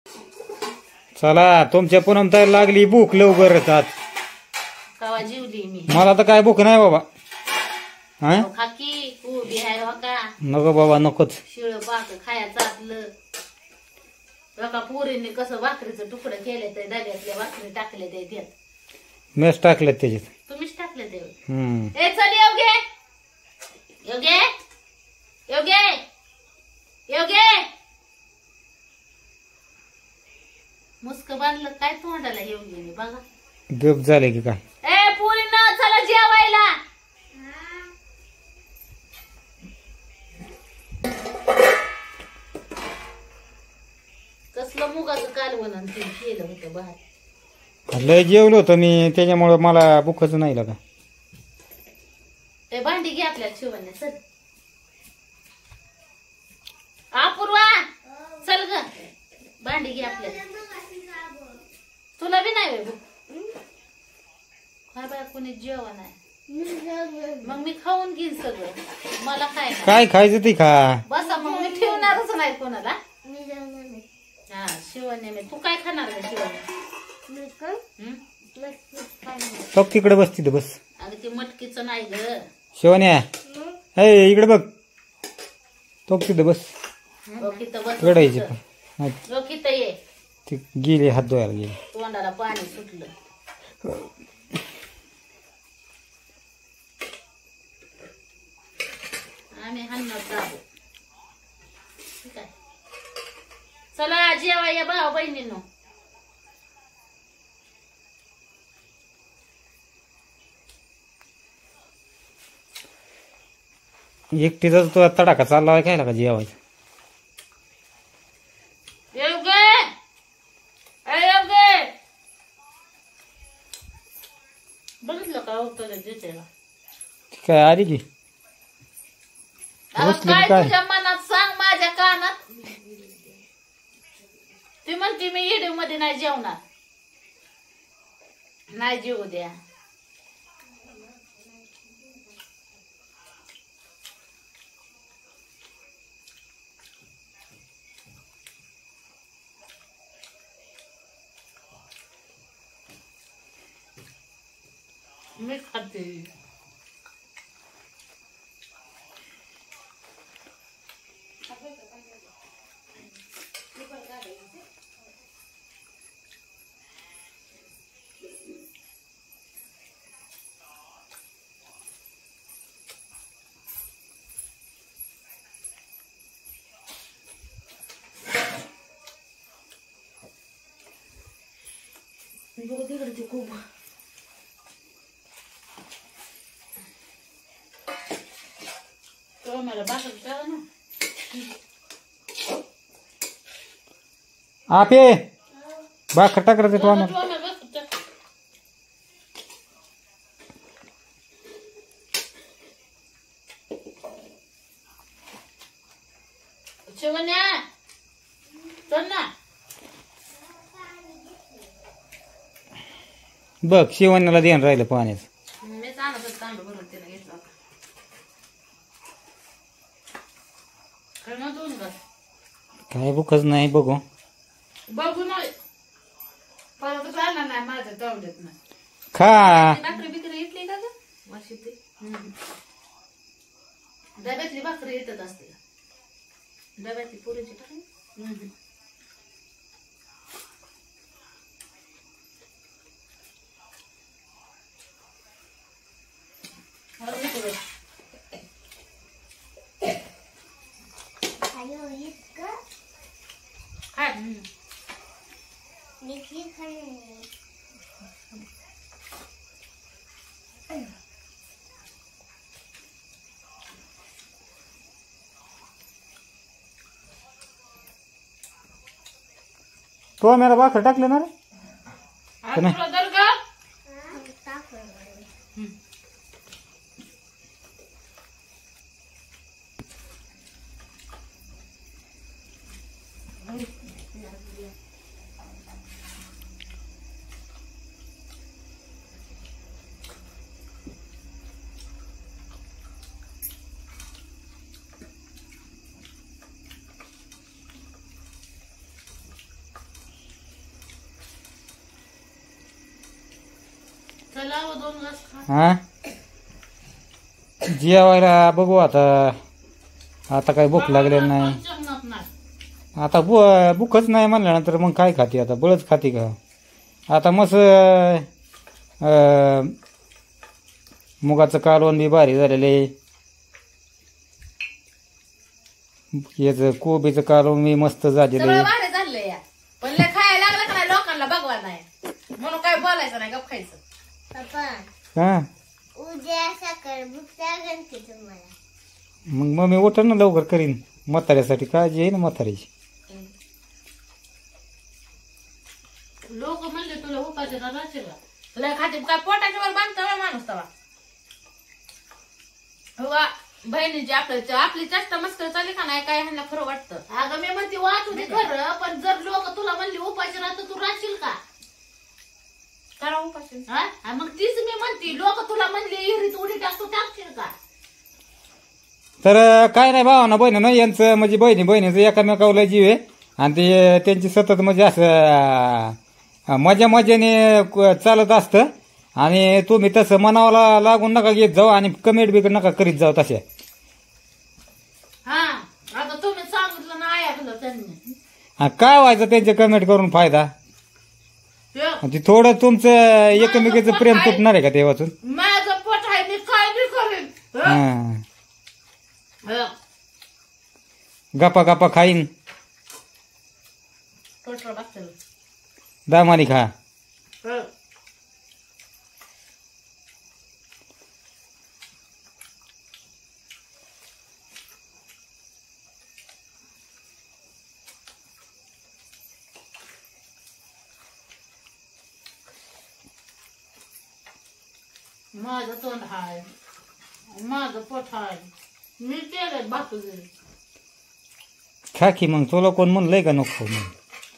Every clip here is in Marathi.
चला तुमच्या पूनम ताईला लागली भूक लवकरच आज. कवा जेवली मी. मला तर काय भूक नाही बाबा. हा खाकी उभी आहे हो का. नको बाबा नकोच. शिळ पाक खायचं आपलं. बघा पोरीने कसं भाकरीचं तुकडं केलं ते डब्यातल्या भाकरी टाकले ते त्यात. मेस टाकल्यात त्याच्यात. तुम्हीच टाकले ते. हम्म. ए चल योगे योगे योगे योगे. मुस्क बांधलं काय तोंडाला योगीने बघा. गप झाले की काय. ए पोरींना चला जेवायला. कसलं मुगाचं कालवण ते केलं होतं बाहेर. लय जेवलो होतो मी त्याच्यामुळं मला भूकच नाही लागा. ते भांडी घे आपल्या शिवण्या चल. अपूर्वा चल ग भांडी घे आपल्या. तुला बी नाही काय बाय कोणी जेवण नाही. मग मी खाऊन घेईन सगळं. मला काय काय खायचं ते खा. बसा मग मी ठेवणारच नाही कोणाला. हा शिवण्या मी तू काय खाणार का शिवण्या. बघ तिकडे बस तिथं बस. अगं ते मटकीचं नाही ग. शिवण्या ए इकडे बघ. तो तिथं बस. रडायची पण. रोखीत ये. ती गेली हात धुवायला गेली. तोंडाला पाणी सुटलं. आम्ही हाणणार दाबू. ठीक आहे चला जेवा या भाऊ बहिणींनो. एकटीचा तो तडाखा चालला काय का जेवायचं. बघितलं का उत्तर देते काय आली की काय तुझ्या मनात सांग माझ्या कानात. ती म्हणते मी व्हिडिओ मध्ये नाही जेवणार. नाही जेवू द्या. मी खाते. तिकडे खूप मला भाकर करा ना. आपे भाकर टाकत तो शिवण्या चल ना. बघ शिवण्याला ध्यान राहिलं पाण्याचं. मी सांगत तांदूळ भरून तिला घेतला होता. काय भूकच नाही बघू. बघू नाही परत चालणार नाही माझ्या तेवढ्यात नाही. खा भाकरी बिकरी येतली का ग वाशी ते. डब्यातली भाकरी येतच असते. डब्यातली पुरीची टाकली. तो मेरा भाकर टाकले ना रे. चला हो, 2 घास खा. हा जेवायला बघू आता. आता काही भूक लागलेली नाही. जमत नाही. आता भूकच नाही म्हणल्यानंतर मग काय खाते आता? बळच खाते का? आता मस्त मुगाचं कालवण बी भारी झालेले. याच कोबीचं कालवण बी मस्त झालेले. सगळं भारी झालंय या. पण लय खायला लागलं का नाही लोकांना बघवा नाही म्हणून काय बोलायचं नाही, गप खायचं. हा उद्या सकाळ भूक लागेल की तुम्हाला. मग मम्मी उठर ना लवकर करीन. म्हाताऱ्यासाठी काळजी आहे ना म्हाताऱ्याची. लोक म्हणले तुला उपाशी राहशील का? तुला खाते काय पोटाच्या वर बांधता माणूस तवा. हो बहिणीची आपली चेष्टा मस्कर चालली का नाही काय ह्यांना खरं वाटतं. अगं मी म्हणते वाटू दे खरं, पण जर लोक तुला म्हणली उपाशी राहत तू राहशील का? करा उपाशी. हा मग तीच मी म्हणते लोक तुला म्हणली इरीत उडी टाकतो टाकशील का? तर काय नाही भावाना बहिणीनं यांचं म्हणजे बहिणीचं एकामेकावला जीव आहे. आणि ते त्यांची सतत म्हणजे असं मजाने चालत असतं. आणि तुम्ही तसं मनावाला लागून नका घेत जाऊ आणि कमेंट बिकट नका करीत जाऊ तशा. हा आता तुम्ही सांगितलं ना ऐकलं त्यांनी. काय व्हायचं त्यांचे कमेंट करून फायदा? ते थोडं तुमचं एकमेकीचं प्रेम तुटणार आहे का ते वाचून? माझं पोट आहे मी काय बी करेन. गप्पा गप्पा खाईन पोट बघतील. दामानी खा. माझं तोंड हाय, माझं पोट हाय, मी केलंय बापूजी. खा की मग. तुला कोण म्हणलंय का नको मग?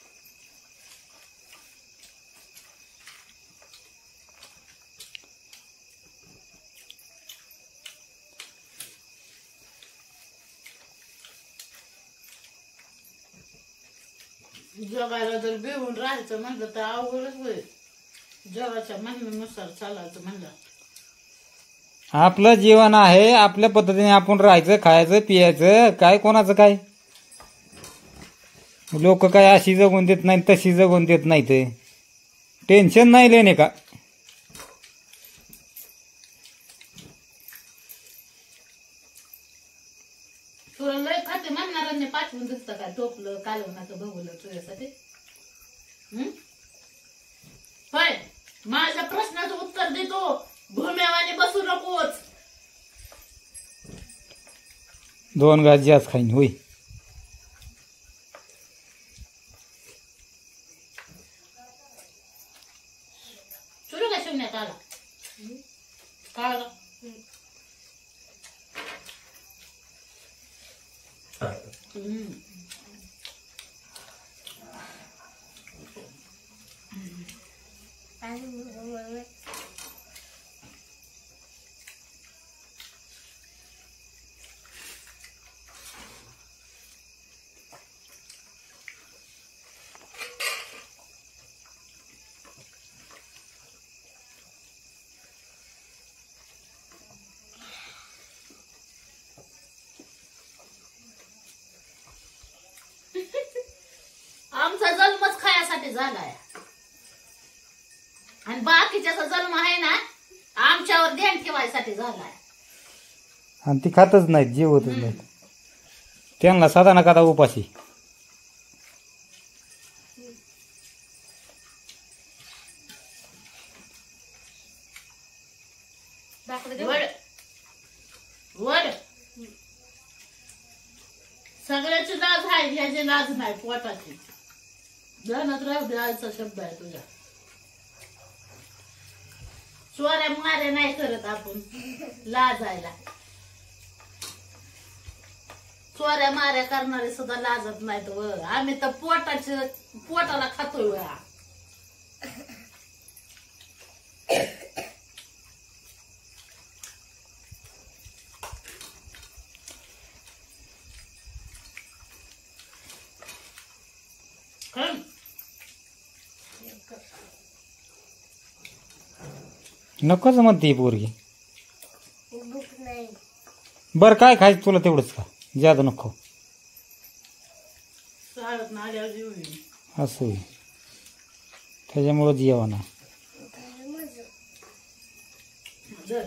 जगायला जर बिहून राहायचं म्हणलं तर अवघडच होईल. जगाच्या म्हणण्यानुसार चालायचं म्हणलं. आपलं जीवन आहे, आपल्या पद्धतीने आपण राहायचं, खायचं, पियायचं. काय कोणाचं काय? लोक काय अशी जगून देत नाही तशी जगून देत नाहीत. टेन्शन नाही लेणे का? तुला लय खाते म्हणणाऱ्यांनी पाठवून दिसतं काय टोपलं कालवणाचं बघूलं तुझ्यासाठी. होय माझ्या प्रश्नाचं उत्तर देतो. भूम्यावाने बसू नकोच. 2 घास जास्त खाईन होय. सुरू का शून्य काला काला आमचा जन्मच खायासाठी झालाय आणि बाकीच्याचा जन्म आहे ना आमच्यावर ध्यान ठेवायसाठी झालाय. आणि ती खातच नाहीत, जेवतच नाहीत. त्यांना साधा ना कादा उपाशी. वड वड सगळ्याची लाज आहे, ह्याची लाज नाही पोटाची. ध्यानात राहू दे आजचा शब्द आहे तुझा. चोऱ्या माऱ्या नाही करत आपण लाजायला. चोऱ्या माऱ्या करणारे सुद्धा लाजत नाहीत. व आम्ही तर पोटाला खातोय व. नकोच म्हणते ही पोरगी. भूक नाही. बरं काय खायचं तुला तेवढंच का, जादा नको. शाळेत ना आल्यावर जेवू ये. असं होय. त्याच्यामुळं जेवणा जर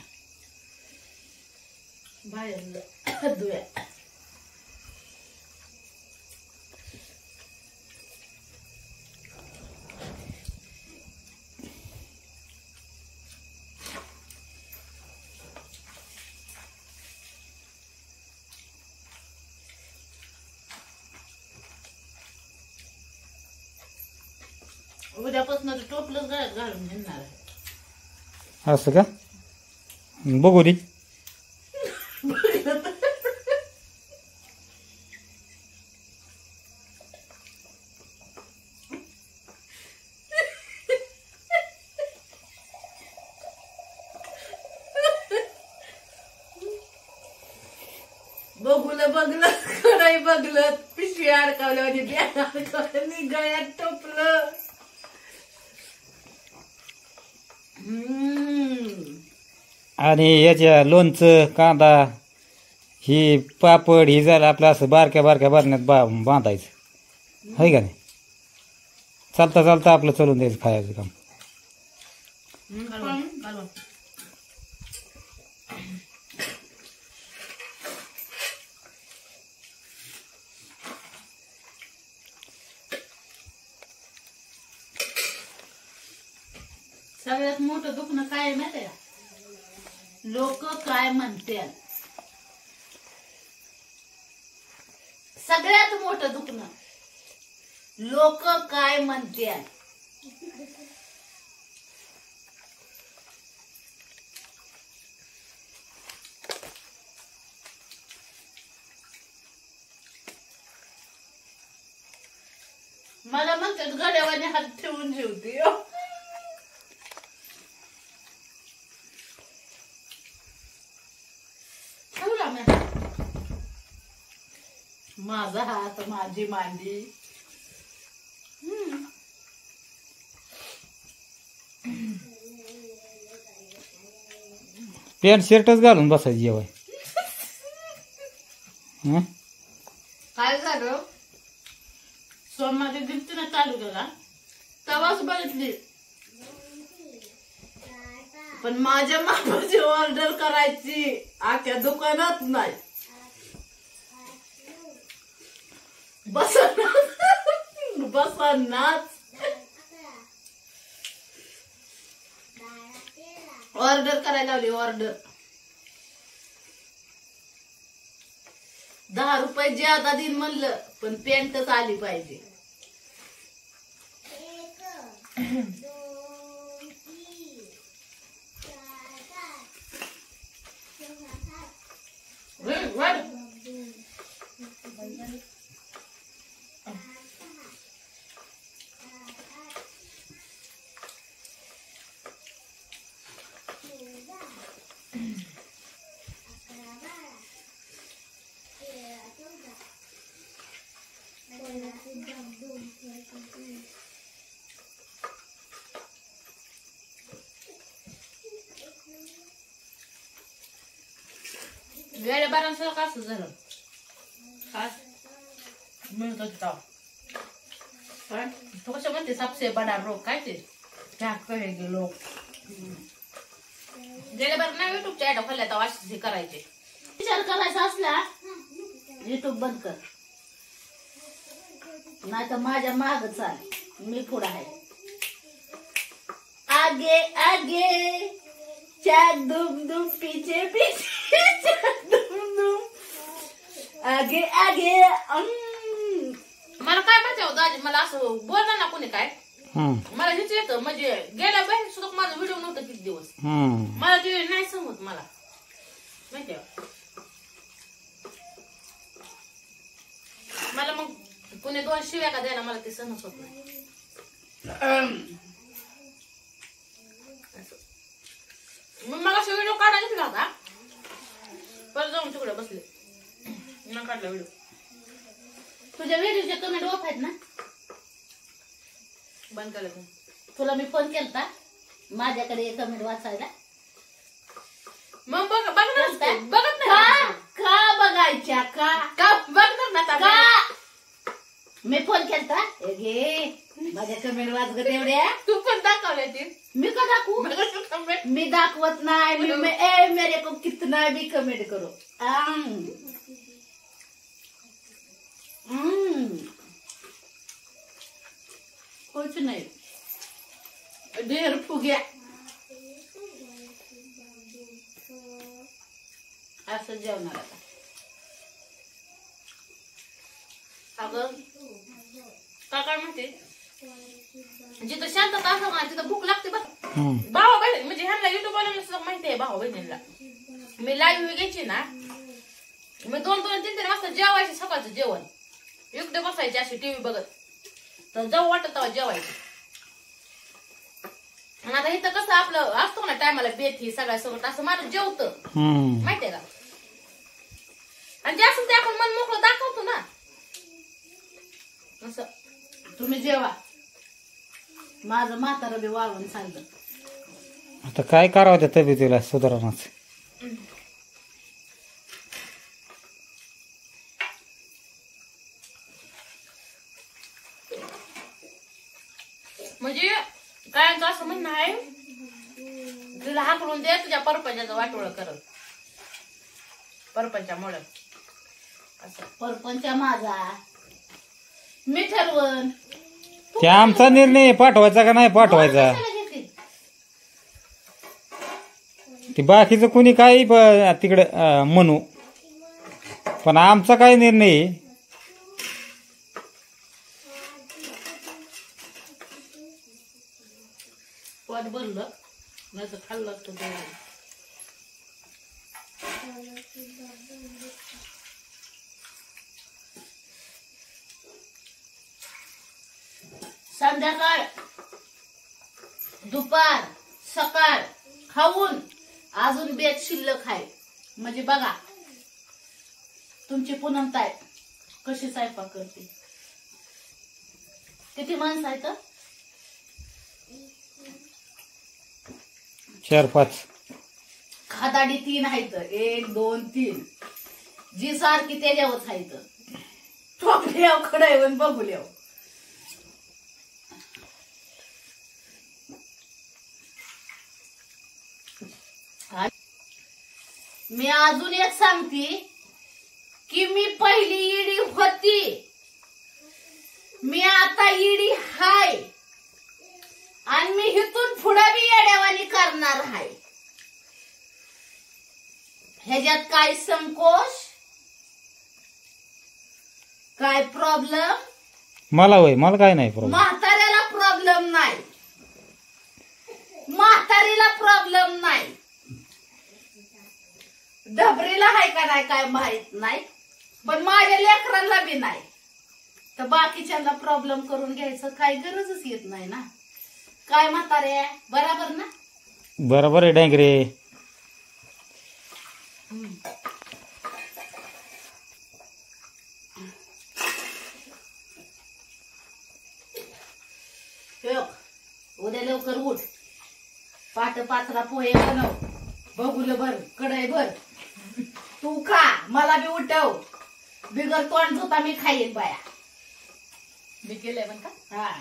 बाहेर दुया. उद्यापासून टोपलंच गळ्यात घालून घेणार आहे. असं का, बघू दे. बघलं कडाई बघलं, पिशवी अडकावल्या आणि बॅग अडकावल्या, गळ्यात टोपलं. आणि याच्या लोणचं कांदा ही पापड ही झालं आपलं असं बारक्या बारक्या बारण्यात बांधायचं आहे का नाही. चालता चालता आपलं चलून द्यायचं खायचं काम. सगळ्यात मोठं दुखणं काय माहिती आहे का, लोक काय म्हणतात. सगळ्यात मोठं दुखणं लोक काय म्हणतात. मला म्हणतात गड्यावाने हात ठेवून जेवते. माझा हात माझी मांडी. पॅन्ट शर्टच घालून बसायचं जेवाय. काय झालं, सोमवारी दिवशीनं चालू केला तेव्हाच बघितली, पण माझ्या मापाची ऑर्डर करायची आख्या दुकानात नाही. बसनाच ऑर्डर करायला लावली. ऑर्डर 10 रुपये ज्यादा दिन म्हणलं, पण पॅन्टच आली पाहिजे. गेल्या बारांचं कसं झालं, काय मिळत होता तो कशा म्हणते सबसे बडा रोग काय ते क्या कहेंगे लोग. गेल्या बार नाही युट्यूबच्या ऍड खोलल्या तर अशी करायचे. विचार करायचा असला युट्यूब बंद कर, नाही तर माझ्या माग चाल, मी पुढे आहे. आगे आगे चाक दुम दुम पीछे पीछे चाक दुम दुम आगे आगे. मला काय माहिती होतं दाजी, मला असं बोलणार ना कोणी काय, मला हेच येतं. म्हणजे गेल्या बाहेर सुद्धा माझा व्हिडिओ नव्हता किती दिवस, मला ते नाही समजत. मला माहिती मला मग कोणी 2 शिव्या का द्यायला मला ते सहनच होत नाही. मग मला व्हिडिओ काढायला घेतला होता, परत जाऊन तिकडे बसले न काढला व्हिडिओ. तुझ्या व्हिडिओचे कमेंट ऑफ आहेत ना, बंद केलं. तुला मी फोन केलता माझ्याकडे कमेंट वाचायला मग बघणार बघत का नाही का बघायच्या का का बघणार ना आता? का मी फोन केलता घे माझ्या कमेंट वाच ग तेवढ्या तू पण दाखवले ते मी का दाखवू कमेंट मी दाखवत नाही मेरे को कितना भी कमेंट करो कुछ नाही ढेर फुग्या असं जेवणार आता अगं काय म्हणते जिथं शांतता असं ना तिथं भूक लागते बघ भावा बहीण म्हणजे ह्यांना युट्यूब वाल्यांना सुद्धा माहिती आहे भावा बहिणीला मी लाईव्ह घ्यायची ना मी 2-3 वाजता जेवायचे सकाळचं जेवण एकटे बसायचे अशी टीव्ही बघत तर जाऊ वाटत तेव्हा जेवायचं आणि आता इथं कसं आपलं असतो ना टायमाला बेथी सगळ्या सोबत असं माणूस जेवतं माहितीये का आणि जे असेल ते आपण मन मोकळं दाखवतो ना असं तुम्ही जेवा माझं म्हातारं बी वाळून सांगलं आता काय करावं त्या तब्येतीला सुधारणाच. म्हणजे काय असं म्हणणं आहे तिला हाकलून दे तुझ्या परपंचाचं वाटोळ करत परपंचामुळे असं परपंच माझा मी ठरवण ते आमचा निर्णय पाठवायचा का नाही पाठवायचा कशाला घेते? ते बाकीचं कोणी काही तिकडं म्हणू पण आमचा काय निर्णय आहे? पोट भरलं नाही तर खाल्लं असतं ते. संध्याकाळ दुपार सकाळ खाऊन अजून बेत शिल्लक आहे म्हणजे बघा तुमची पूनमताई कशी स्वयंपाक करते. किती माणसं आहेत? 4-5 खादाडी 3 आहेत 1 2 3 जी सारखी त्याच्यावरच आहेत ठोकल्याव खडायवर बघूल्याव. मी अजून एक सांगते की मी पहिली इडी होती मी आता इडी हाय आणि मी इथून पुढे बी येड्यावानी करणार आहे. ह्याच्यात काय संकोच काय प्रॉब्लेम मला होय मला काय नाही प्रॉब्लेम. म्हाताऱ्याला प्रॉब्लेम नाही म्हातारीला प्रॉब्लेम नाही ढबरीला आहे का नाही काय माहित नाही पण माझ्या लेकरांना बी नाही तर बाकीच्यांना प्रॉब्लेम करून घ्यायचं काही गरजच येत नाही ना. काय म्हातारे बराबर ना? बरोबर आहे डांगरे. उद्या लवकर उठ पाट 5ला पोहे बनव बघूल भर कढई भर तू खा मला बी उठव बिगर तोंड झोता मी खाईन बाया. मी केलंय पण का हा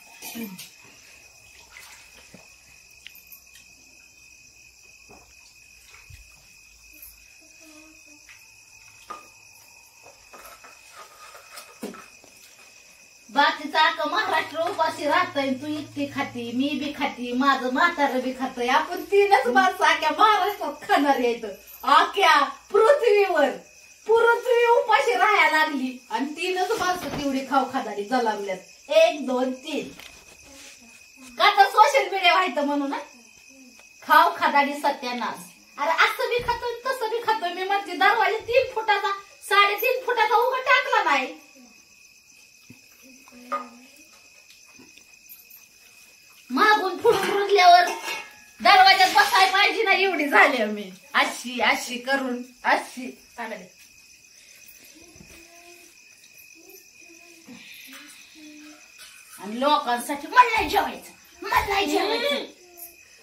बाकीचा अख्खा महाराष्ट्र उपाशी राहतय तू इतकी खाती मी बी खाती माझं म्हातारं बी खातय आपण 3च माणसं अख्या महाराष्ट्रात खाणार यायचं अख्या पृथ्वीवर पृथ्वी उपाशी राहायला लागली आणि 3च माणसं तेवढी खाऊ खादाडी जलावल्यात 1 2 3 का तर सोशल मीडिया व्हायचं म्हणून ना खाऊ खादाडी सत्यानाश. अरे असं बी खातोय तसं बी खातोय मी म्हणते दरवाजे 3 फुटाचा 3.5 फुटाचा उघड टाकला नाही. मागून फुडून रुजल्यावर दरवाज्यात बसाय पाहिजे ना एवढी झाली मी अशी अशी करून अशी चांगली. आणि लोकांसाठी मला नाही जेवायचं मला नाही जेवायचं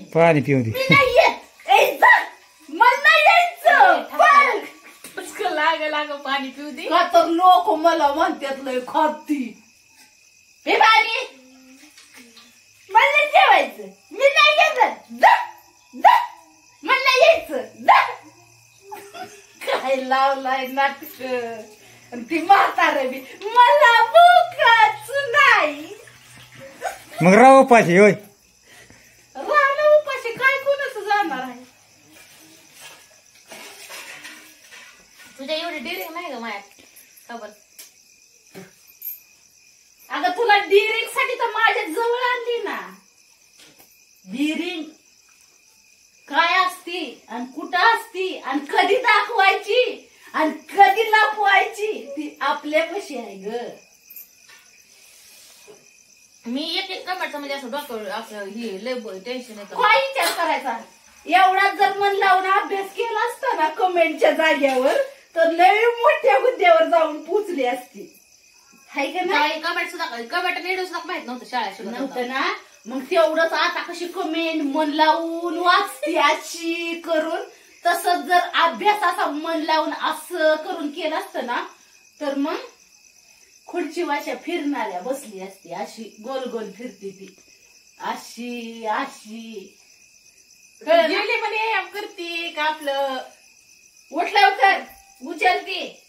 पाणी पिऊ दे. मी नाही येत. ए, जा. मला नाही यायचं. पळ. पुष्कळ लाग पाणी पिऊ दे. का तर लोक मला म्हणतात लय खाती. हे पाणी मला नाही जेवायचं. मी नाही येत. जा. जा. मला नाही यायचं. जा. काय लावलाय नाटक. आणि ती म्हातारे बी मला भूकच नाही. मग राव उपाशी होय. राहणं उपाशी काय कोणाचं जाणार आहे. तुझ्या एवढी डिरिंग नाही ग माया खबर. अगं तुला डिरिंग साठी तर माझ्या जवळ आणली ना. डिरिंग काय असती आणि कुठं असती आणि कधी दाखवायची आणि कधी लपवायची ती आपल्यापाशी आहे ग. मी एक कमेंटचं म्हणजे असं डॉक्टर आपलं हे लय टेन्शन येतं. काय विचार करायचा. एवढा जर मन लावून अभ्यास केला असता ना कमेंटच्या जाग्यावर तर लय मोठ्या हुद्द्यावर जाऊन पोचली असती. हाय का नाही. कमेंट सुद्धा कमेंट नीट सुद्धा माहित नव्हतं शाळेत नव्हतं ना. मग तेवढंच आता कशी कमेंट मन लावून वाचते अशी करून तसंच जर अभ्यास असा मन लावून असं करून केलं असतं ना तर मग खुर्ची वाशा फिरणाऱ्या बसली असती. अशी गोल गोल फिरते ती अशी अशी. गेली म्हणे करते का आपलं उठल्यावर कर उचलते